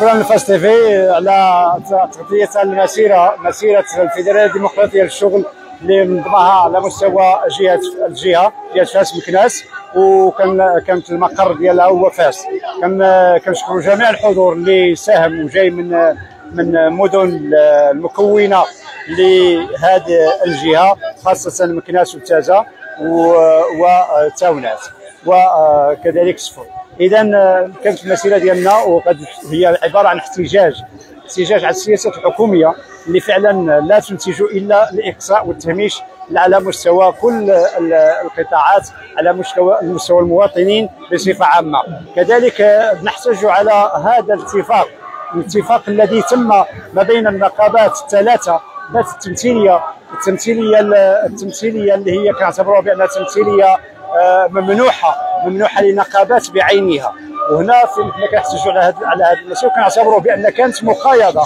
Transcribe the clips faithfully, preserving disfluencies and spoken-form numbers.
شكرا لفاس تيفي على تغطية المسيرة مسيرة الفيدرالية الديمقراطية للشغل اللي منظمها على مستوى جهة الجهة جهة فاس مكناس، وكان كانت المقر ديالها هو فاس. كنشكروا جميع الحضور اللي ساهم وجاي من من مدن المكونة لهذه الجهة، خاصة مكناس وتازة وتاونات وكذلك سفر. اذا كانت المسيره ديالنا وقد هي عباره عن احتجاج احتجاج على السياسات الحكوميه اللي فعلا لا تنتج الا الاقصاء والتهميش على مستوى كل القطاعات، على مستوى مستوى المواطنين بصفه عامه. كذلك نحتج على هذا الاتفاق الاتفاق الذي تم ما بين النقابات الثلاثه ذات التمثيليه التمثيليه التمثيليه اللي هي كنعتبروها بانها تمثيليه ممنوحه ممنوحه لنقابات بعينها. وهنا فين كنحتجوا على هذا على هذا المسير، وكنعتبروا بان كانت مقايضه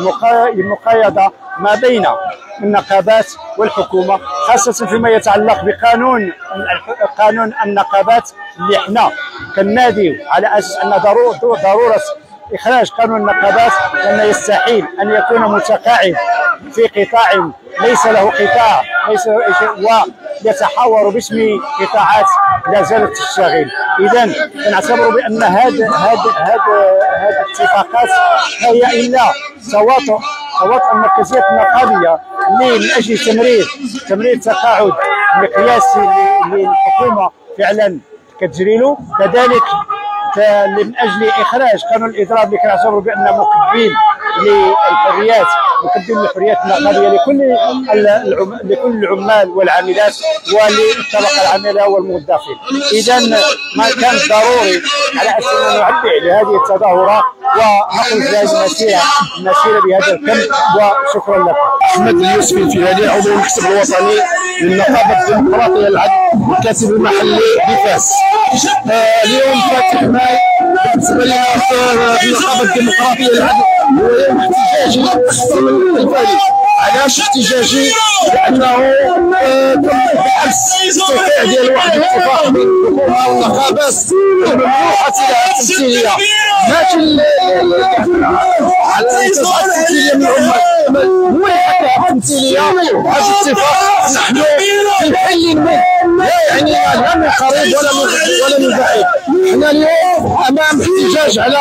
مقايضه ما بين النقابات والحكومه، خاصه فيما يتعلق بقانون قانون النقابات اللي حنا كناديو على اساس ان ضروره اخراج قانون النقابات، لانه يستحيل ان يكون متقاعد في قطاع ليس له قطاع ليس له ويتحاور باسم قطاعات لا زالت تشتغل. اذا نعتبر بان هذا هذا هذا هذه الاتفاقات هي الا تواطؤ تواطؤ المركزيات النقابيه من اجل تمرير تمرير التقاعد المقياسي للحكومه فعلا كتجري له، كذلك من اجل اخراج قانون الاضراب اللي كنعتبروا بانه مكبين للحريات مكبين للحريات النقابيه لكل العم... لكل العمال والعاملات وللطبقه العامله والموظفين. اذا ما كان ضروري على اساس نعبر لهذه التظاهره ونخرج لهذه المسيره المسيره بهذا الكم. وشكرا لكم. احمد اليوسفي الفيرالي، عضو المكتب الوطني للنقابه الديمقراطيه للعدل والكاتب المحلي بفاس. آه اليوم فاتح ماي بالنسبه لنا في النقابه الديمقراطيه للعدل هو يوم احتجاجي الفعلي. علاش احتجاجي؟ لانه تم بالامس التوقيع ديال واحد الاتفاق بين الحكومه والنقابات الممنوحه لها التمثيليه، ماشي على اساس التمثيليه من العمال، هو اللي حكى التمثيليه. هذا الاتفاق نحن في حل منه لا يعنينا لا من قريب ولا من ولا من بعيد. احنا اليوم امام احتجاج على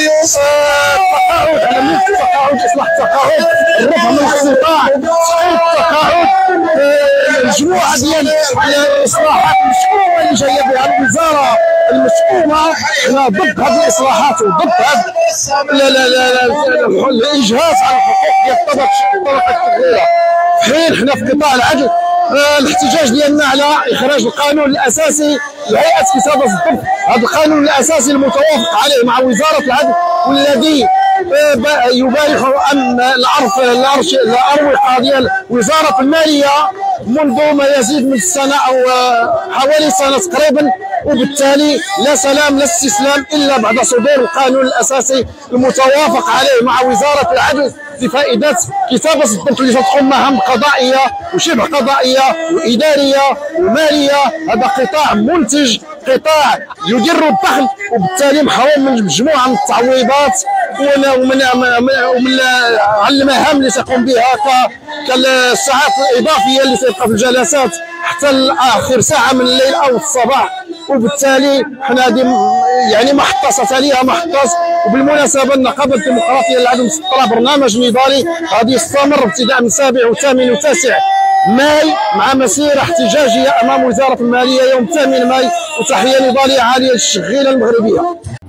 التقاعد، على ملف التقاعد، اصلاح التقاعد، الرفع من القطاع، تصعيد التقاعد، مجموعه ديال الاصلاحات المشكومه اللي جايه بها الوزاره المشكومه. احنا ضد هذه الاصلاحات وضد هذا لا لا لا الاجهاز على الحقوق ديال الطبقه الشغيره. في حين احنا في قطاع العدل الاحتجاج ديالنا على اخراج القانون الاساسي لهيئه كتابه الضبط، هذا القانون الاساسي المتوافق عليه مع وزاره العدل والذي يبالغ ان العرف الاروقه ديال وزاره الماليه منذ ما يزيد من سنه او حوالي سنه تقريبا، وبالتالي لا سلام لا استسلام الا بعد صدور القانون الاساسي المتوافق عليه مع وزاره العدل لفائده كتابه الضبط اللي تقوم مهام قضائيه وشبه قضائيه واداريه وماليه. هذا قطاع منتج، قطاع يدر الدخل، وبالتالي محروم من مجموعه من التعويضات ومن ومن ومن المهام اللي تقوم بها كالساعات الاضافيه اللي تبقى في الجلسات حتى اخر ساعه من الليل او الصباح. وبالتالي حنا هذه يعني محطه ستاليها محطه. وبالمناسبه النقابه الديمقراطيه للعدل مسطره برنامج نضالي غادي يستمر ابتداء من سابع وثامن وتاسع ماي مع مسيره احتجاجيه امام وزاره الماليه يوم ثامن ماي. وتحيه نضاليه عاليه للشغيله المغربيه.